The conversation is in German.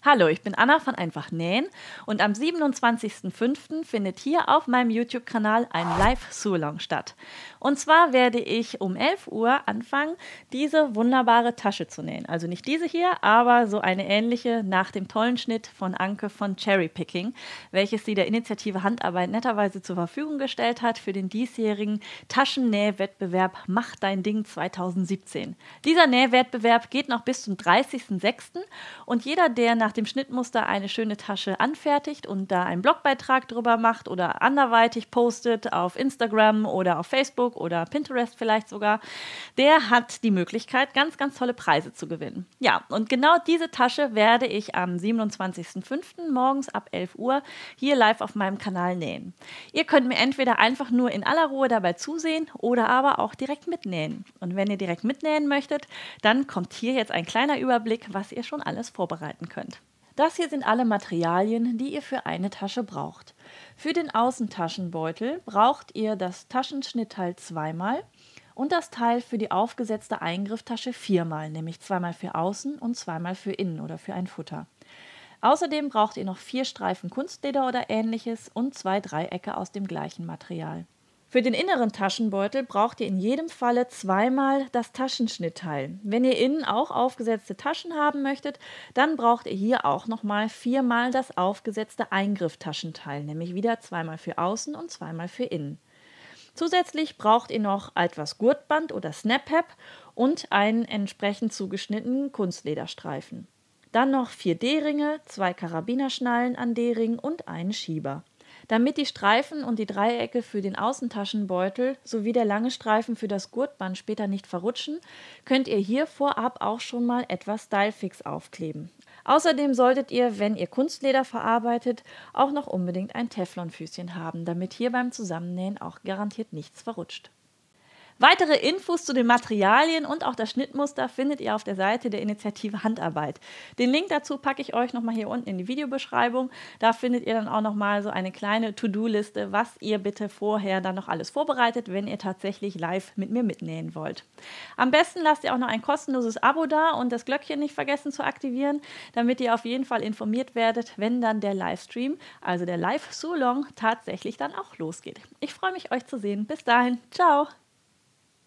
Hallo, ich bin Anna von Einfach Nähen und am 27.05. findet hier auf meinem YouTube-Kanal ein Live-Sew-Along statt. Und zwar werde ich um 11 Uhr anfangen, diese wunderbare Tasche zu nähen. Also nicht diese hier, aber so eine ähnliche nach dem tollen Schnitt von Anke von Cherry Picking, welches sie der Initiative Handarbeit netterweise zur Verfügung gestellt hat für den diesjährigen Taschennähwettbewerb Mach dein Ding 2017. Dieser Nähwettbewerb geht noch bis zum 30.06. und jeder, der nach dem Schnittmuster eine schöne Tasche anfertigt und da einen Blogbeitrag drüber macht oder anderweitig postet auf Instagram oder auf Facebook oder Pinterest vielleicht sogar, der hat die Möglichkeit, ganz, ganz tolle Preise zu gewinnen. Ja, und genau diese Tasche werde ich am 27.05. morgens ab 11 Uhr hier live auf meinem Kanal nähen. Ihr könnt mir entweder einfach nur in aller Ruhe dabei zusehen oder aber auch direkt mitnähen. Und wenn ihr direkt mitnähen möchtet, dann kommt hier jetzt ein kleiner Überblick, was ihr schon alles vorbereiten könnt. Das hier sind alle Materialien, die ihr für eine Tasche braucht. Für den Außentaschenbeutel braucht ihr das Taschenschnittteil zweimal und das Teil für die aufgesetzte Eingrifftasche viermal, nämlich zweimal für außen und zweimal für innen oder für ein Futter. Außerdem braucht ihr noch 4 Streifen Kunstleder oder ähnliches und 2 Dreiecke aus dem gleichen Material. Für den inneren Taschenbeutel braucht ihr in jedem Falle zweimal das Taschenschnittteil. Wenn ihr innen auch aufgesetzte Taschen haben möchtet, dann braucht ihr hier auch nochmal 4-mal das aufgesetzte Eingrifftaschenteil, nämlich wieder zweimal für außen und zweimal für innen. Zusätzlich braucht ihr noch etwas Gurtband oder Snap-Hep und einen entsprechend zugeschnittenen Kunstlederstreifen. Dann noch 4 D-Ringe, 2 Karabinerschnallen an D-Ring und einen Schieber. Damit die Streifen und die Dreiecke für den Außentaschenbeutel sowie der lange Streifen für das Gurtband später nicht verrutschen, könnt ihr hier vorab auch schon mal etwas Stylefix aufkleben. Außerdem solltet ihr, wenn ihr Kunstleder verarbeitet, auch noch unbedingt ein Teflonfüßchen haben, damit hier beim Zusammennähen auch garantiert nichts verrutscht. Weitere Infos zu den Materialien und auch das Schnittmuster findet ihr auf der Seite der Initiative Handarbeit. Den Link dazu packe ich euch nochmal hier unten in die Videobeschreibung. Da findet ihr dann auch nochmal so eine kleine To-Do-Liste, was ihr bitte vorher dann noch alles vorbereitet, wenn ihr tatsächlich live mit mir mitnähen wollt. Am besten lasst ihr auch noch ein kostenloses Abo da und das Glöckchen nicht vergessen zu aktivieren, damit ihr auf jeden Fall informiert werdet, wenn dann der Livestream, also der Live-Sew-Along, tatsächlich dann auch losgeht. Ich freue mich, euch zu sehen. Bis dahin, ciao!